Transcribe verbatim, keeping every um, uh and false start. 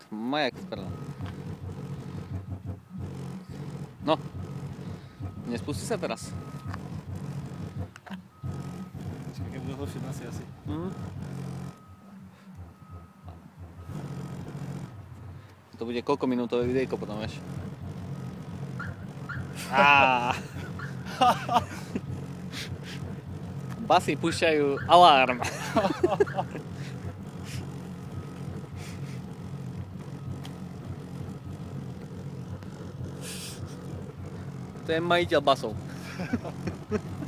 Majak sprla. No. Nespustí sa teraz. Čakaj, keď budú horšie nosy asi. Mm. To bude koľko minútové videjko potom, vieš? Á. Basy púšťajú alarm. To je majiteľ basov.